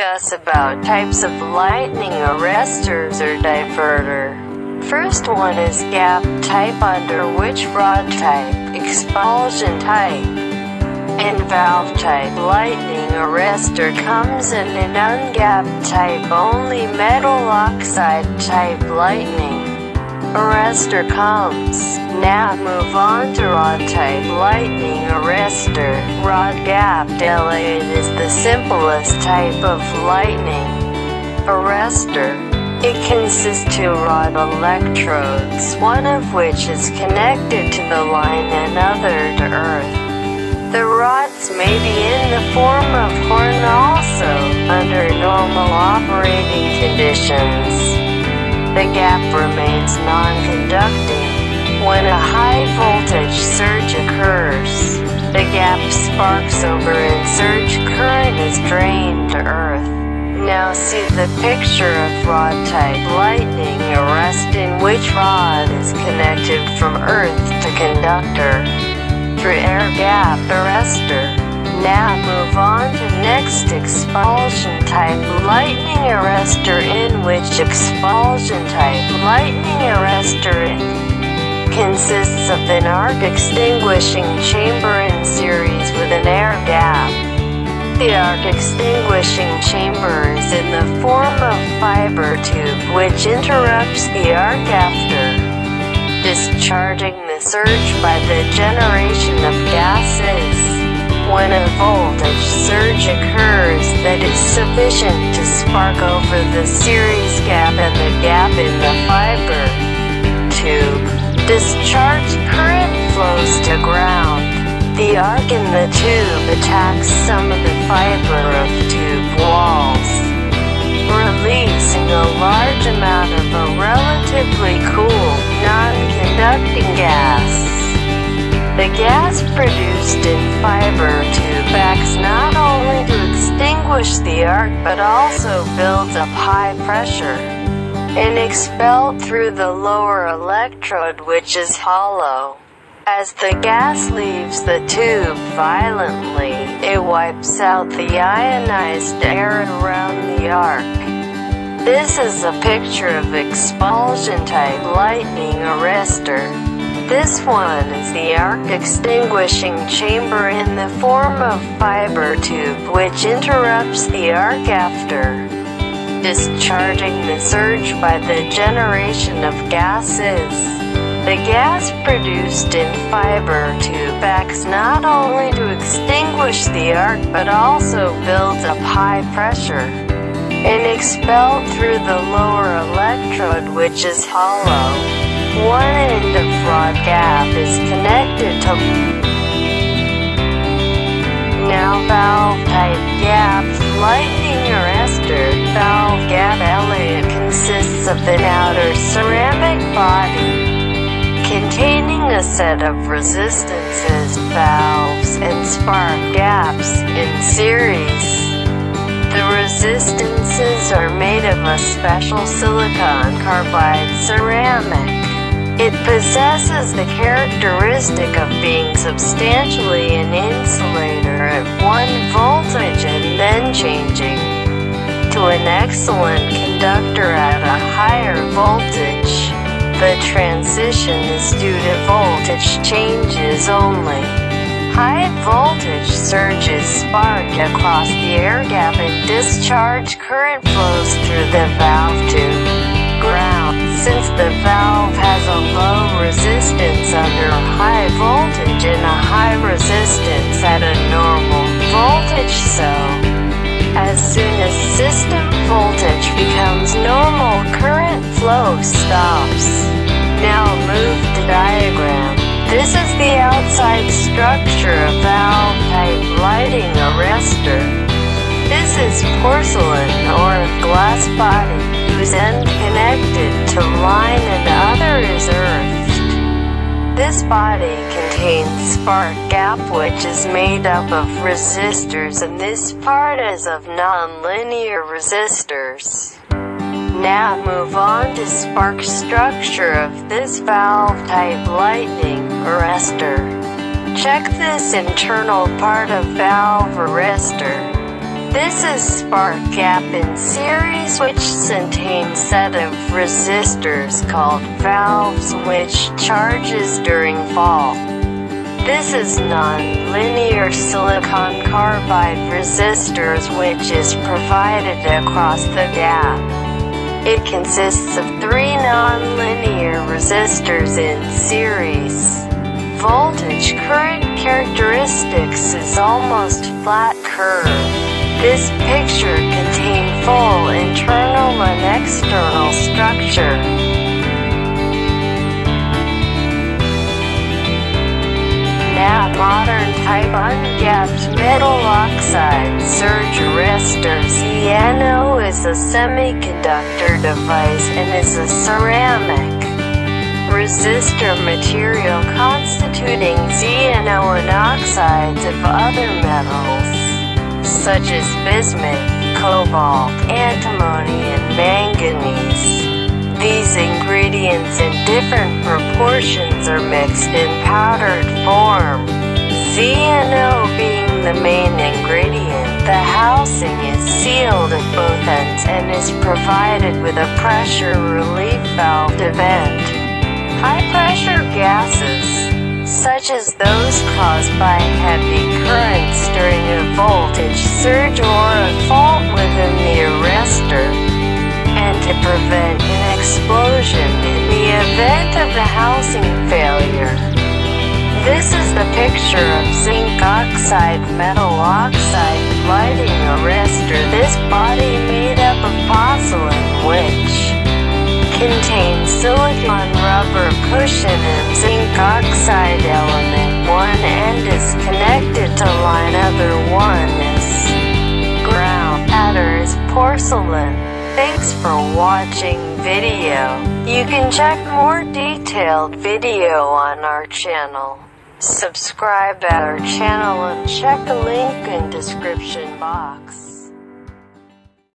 discuss about types of lightning arresters or diverter. First one is gap type, under which rod type, expulsion type, and valve type lightning arrestor comes in an ungapped type only metal oxide type lightning arrestor comes. Now move on to rod type lightning arrestor. Rod gapped LA is the simplest type of lightning arrestor. It consists two rod electrodes, one of which is connected to the line and other to earth. The rods may be in the form of horn also, under normal operating conditions. The gap remains non-conducting. When a high voltage surge occurs, the gap sparks over and surge current is drained to earth. Now see the picture of rod type lightning arrest, in which rod is connected from earth to conductor through air gap arrestor. Now move on to next expulsion type lightning arrestor, in which expulsion type lightning arrestor consists of an arc extinguishing chamber in series with an air gap. The arc extinguishing chamber is in the form of fiber tube, which interrupts the arc after discharging the surge by the generation of gases. When a voltage surge occurs that is sufficient to spark over the series gap and the gap in the fiber tube, discharged current flows to ground. The arc in the tube attacks some of the fiber of tube walls, releasing a large amount of a relatively cool, non-conducting gas. The gas produced in fiber tube acts not only to extinguish the arc but also builds up high pressure and expelled through the lower electrode, which is hollow. As the gas leaves the tube violently, it wipes out the ionized air around the arc. This is a picture of expulsion type lightning arrestor. This one is the arc extinguishing chamber in the form of fiber tube, which interrupts the arc after discharging the surge by the generation of gases. The gas produced in fiber tube acts not only to extinguish the arc but also builds up high pressure and expelled through the lower electrode, which is hollow. One end of rod gap is connected to. Now valve type gap lightning arrestor. Valve gap LA consists of an outer ceramic body containing a set of resistances, valves, and spark gaps in series. The resistances are made of a special silicon carbide ceramic. It possesses the characteristic of being substantially an insulator at one voltage and then changing to an excellent conductor at a higher voltage. The transition is due to voltage changes only. High voltage surges spark across the air gap and discharge current flows through the valve to ground. Since the valve has a low resistance under high voltage and a high resistance at a normal voltage, so as soon as system voltage becomes normal, current flow stops. Now move to diagram. This is the outside structure of valve type lighting arrestor. This is porcelain or glass body, whose end connected to line and the other is earthed. This body contains spark gap, which is made up of resistors, and this part is of nonlinear resistors. Now move on to spark structure of this valve type lightning arrestor. Check this internal part of valve arrestor. This is spark gap in series, which contains set of resistors called valves which charges during fault. This is non-linear silicon carbide resistors which is provided across the gap. It consists of 3 non-linear resistors in series. Voltage current characteristics is almost flat curve. This picture contains full internal and external structure. Now modern type ungapped metal oxide surge arrestor ZNO is a semiconductor device and is a ceramic resistor material constituting ZNO and oxides of other metals, such as bismuth, cobalt, antimony, and manganese. These ingredients in different proportions are mixed in powdered form. ZNO being the main ingredient, the housing is sealed at both ends and is provided with a pressure relief valve to vent high-pressure gases, such as those caused by heavy currents during a voltage surge or a fault within the arrestor, and to prevent an explosion in the event of the housing failure. This is the picture of zinc oxide metal oxide lighting arrestor. This body made up of porcelain which contains silicon rubber cushion and zinc oxide element. One end is connected to line, other one is ground. Other is porcelain. Thanks for watching video. You can check more detailed video on our channel. Subscribe at our channel and check the link in description box.